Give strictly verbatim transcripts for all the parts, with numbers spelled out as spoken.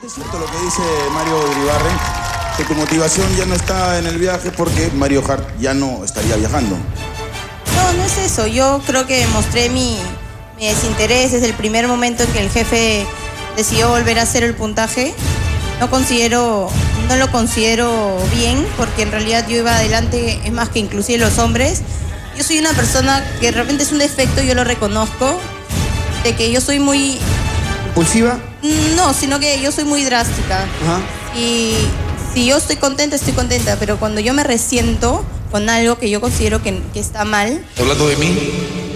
Es cierto lo que dice Mario Iribarren, que tu motivación ya no está en el viaje porque Mario Hart ya no estaría viajando. No, no es eso. Yo creo que mostré mi, mi desinterés desde el primer momento en que el jefe decidió volver a hacer el puntaje. No considero, no lo considero bien, porque en realidad yo iba adelante, es más que inclusive los hombres. Yo soy una persona que de repente es un defecto, yo lo reconozco, de que yo soy muy... ¿Impulsiva? No, sino que yo soy muy drástica. Ajá. Y si yo estoy contenta, estoy contenta, pero cuando yo me resiento con algo que yo considero que, que está mal... ¿Hablando de mí?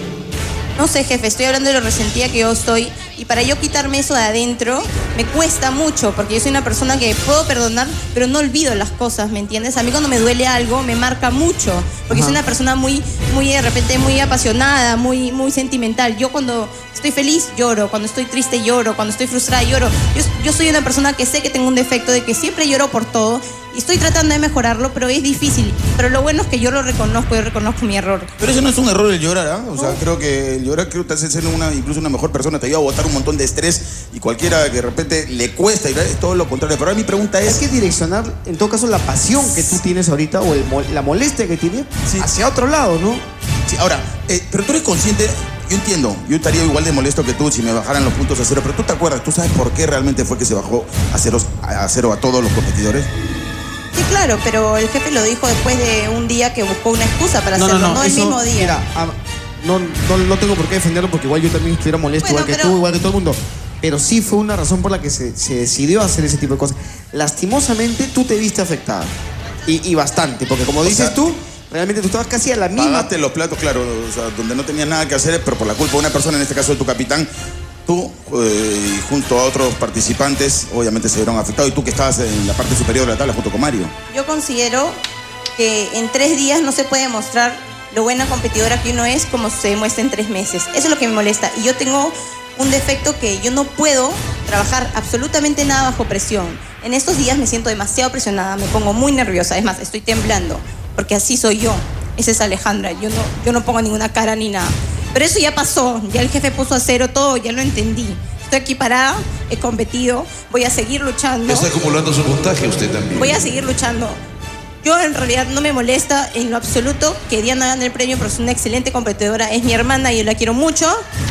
No sé, jefe, estoy hablando de lo resentida que yo estoy, y para yo quitarme eso de adentro me cuesta mucho, porque yo soy una persona que puedo perdonar, pero no olvido las cosas, ¿me entiendes? A mí cuando me duele algo me marca mucho, porque Ajá. soy una persona muy, muy de repente muy apasionada, muy, muy sentimental. Yo cuando estoy feliz lloro, cuando estoy triste lloro, cuando estoy frustrada lloro. Yo, yo soy una persona que sé que tengo un defecto de que siempre lloro por todo, y estoy tratando de mejorarlo, pero es difícil. Pero lo bueno es que yo lo reconozco, yo reconozco mi error. Pero eso no es un error el llorar, ¿ah? ¿eh? O sea, creo que el llorar creo que te hace ser una, incluso una mejor persona, te ayuda a botar un montón de estrés, y cualquiera que de repente le cuesta llorar es todo lo contrario. Pero ahora mi pregunta es... Es que direccionar, en todo caso, la pasión que tú tienes ahorita, o el, la molestia que tienes, sí, hacia otro lado, ¿no? Sí, ahora, eh, pero tú eres consciente... Yo entiendo, yo estaría igual de molesto que tú si me bajaran los puntos a cero, pero tú te acuerdas, ¿tú sabes por qué realmente fue que se bajó a cero a, cero a todos los competidores? Sí, claro, pero el jefe lo dijo después de un día que buscó una excusa para no, hacerlo, no, no, no el eso, mismo día. Mira, a, no, no, no tengo por qué defenderlo porque igual yo también estuviera molesto, Bueno, igual que pero... tú, igual que todo el mundo. Pero sí fue una razón por la que se, se decidió hacer ese tipo de cosas. Lastimosamente, tú te viste afectada. Y, y bastante, porque como o dices sea, tú, realmente tú estabas casi a la misma... Pagaste los platos, claro, o sea, donde no tenías nada que hacer, pero por la culpa de una persona, en este caso de tu capitán, tú, eh, y junto a otros participantes, obviamente se vieron afectados, y tú que estabas en la parte superior de la tabla junto con Mario. Yo considero que en tres días no se puede mostrar lo buena competidora que uno es como se demuestra en tres meses. Eso es lo que me molesta. Y yo tengo un defecto que yo no puedo trabajar absolutamente nada bajo presión. En estos días me siento demasiado presionada, me pongo muy nerviosa, es más, estoy temblando, porque así soy yo. Esa es Alejandra, yo no, yo no pongo ninguna cara ni nada. Pero eso ya pasó, ya el jefe puso a cero todo, ya lo entendí. Estoy aquí parada, he competido, voy a seguir luchando. Está acumulando su puntaje usted también. Voy a seguir luchando. Yo en realidad no me molesta en lo absoluto que Diana gane el premio, porque es una excelente competidora, es mi hermana y yo la quiero mucho.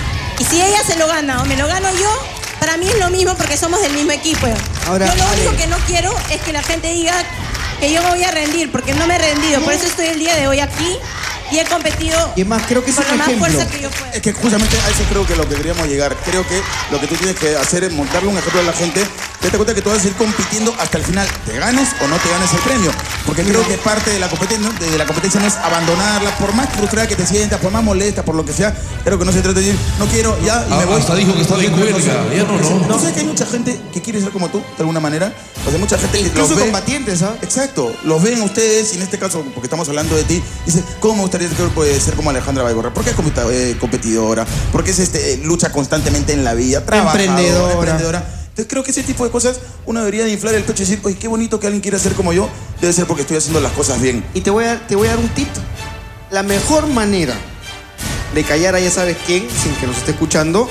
Y si ella se lo gana o me lo gano yo, para mí es lo mismo porque somos del mismo equipo. Ahora, yo lo vale. único que no quiero es que la gente diga que yo me voy a rendir, porque no me he rendido. Por eso estoy el día de hoy aquí y he competido y más, creo que es con la más ejemplo. fuerza que yo pueda. Es que justamente a eso creo que lo que deberíamos llegar. Creo que lo que tú tienes que hacer es montarle un ejemplo a la gente. Date cuenta que tú vas a ir compitiendo hasta el final, te ganes o no te ganes el premio. Porque creo que parte de la competencia, de la competencia no es abandonarla, por más frustrada que te sientas, por más molesta, por lo que sea. Creo que no se trata de decir, no quiero, ya, y ah, me voy. Hasta dijo que estaba en huelga, ya no, no. No sé que hay mucha gente que quiere ser como tú, de alguna manera. O sea, mucha gente incluso los ve, combatientes, ¿ah? Exacto, los ven ustedes, y en este caso, porque estamos hablando de ti, dice, ¿cómo me gustaría ser, ser como Alejandra Baigorra? Porque es eh, competidora, porque es este, lucha constantemente en la vida, emprendedora. emprendedora. Entonces creo que ese tipo de cosas uno debería de inflar el pecho y decir, oye, qué bonito que alguien quiera ser como yo, debe ser porque estoy haciendo las cosas bien. Y te voy a, te voy a dar un tip. La mejor manera de callar a ya sabes quién, sin que nos esté escuchando,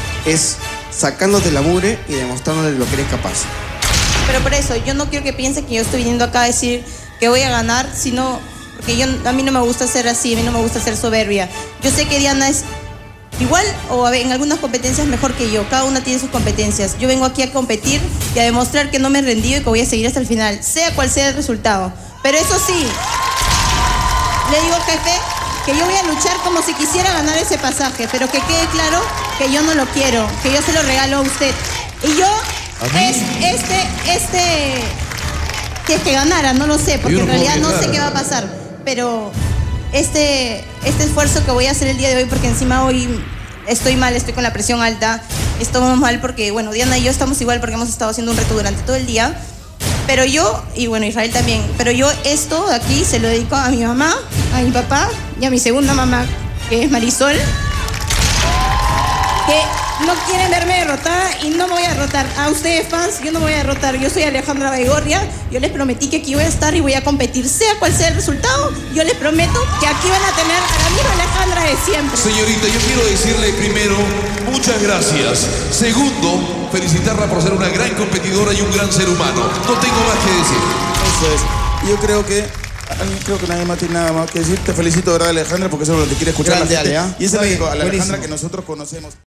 es sacándote la mugre y demostrándole lo que eres capaz. Pero por eso, yo no quiero que piense que yo estoy viniendo acá a decir que voy a ganar, sino porque yo, a mí no me gusta ser así, a mí no me gusta ser soberbia. Yo sé que Diana es igual o en algunas competencias mejor que yo, cada una tiene sus competencias. Yo vengo aquí a competir y a demostrar que no me he rendido y que voy a seguir hasta el final, sea cual sea el resultado. Pero eso sí, le digo, jefe, que yo voy a luchar como si quisiera ganar ese pasaje, pero que quede claro que yo no lo quiero, que yo se lo regalo a usted. Y yo, es, este, este, si es que ganara, no lo sé, porque en realidad no sé qué va a pasar, pero este, este esfuerzo que voy a hacer el día de hoy, porque encima hoy estoy mal, estoy con la presión alta, estamos mal porque, bueno, Diana y yo estamos igual porque hemos estado haciendo un reto durante todo el día. Pero yo, y bueno, Israel también, pero yo esto de aquí se lo dedico a mi mamá, a mi papá y a mi segunda mamá, que es Marisol, que no quieren verme derrotada y no me voy a derrotar. A ustedes fans, yo no me voy a derrotar. Yo soy Alejandra Baigorria. Yo les prometí que aquí voy a estar y voy a competir, sea cual sea el resultado. Yo les prometo que aquí van a tener a la misma Alejandra de siempre. Señorita, yo quiero decirle primero, muchas gracias. Segundo, felicitarla por ser una gran competidora y un gran ser humano. No tengo más que decir. Eso es. Yo creo que creo que nadie más tiene nada más que decir. Te felicito, de verdad, Alejandra, porque eso es lo que quiere escuchar Grande, la gente. Ale, ¿eh? Y esa es la, la Alejandra Buenísimo. que nosotros conocemos.